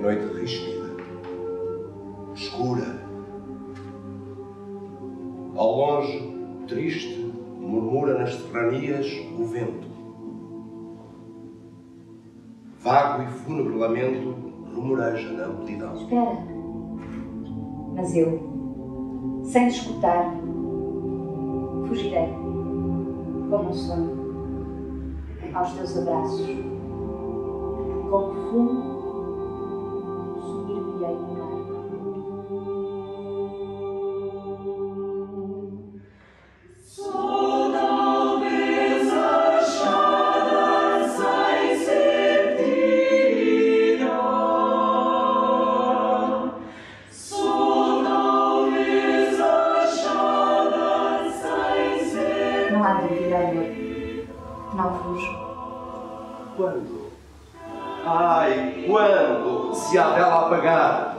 noite ríspida, escura. Ao longe, triste, murmura nas serranias o vento. Vago e fúnebre lamento rumoreja na amplidão. Espera. Mas eu, sem te escutar, fugirei, como um sonho, aos teus abraços. Como fumo, sumir-me-ei no mar. Sou talvez achada sem sentido. Sou talvez achada sem sentido. Não há dúvida, amor. Não fujo. Quando? Ai, quando se há dela apagar?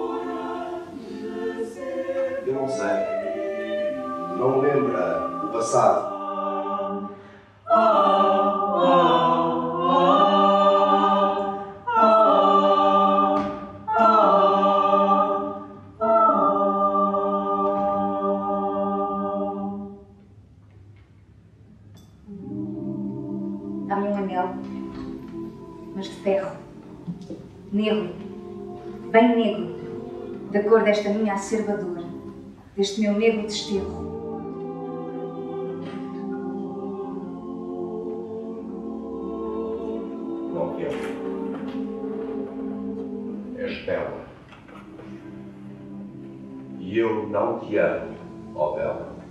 Eu não sei. Não lembra o passado. Dá-me um anel, mas de ferro, negro, bem negro, da cor desta minha acerba dor, deste meu negro desterro. Não quero. És bela. E eu não te amo, ó bela.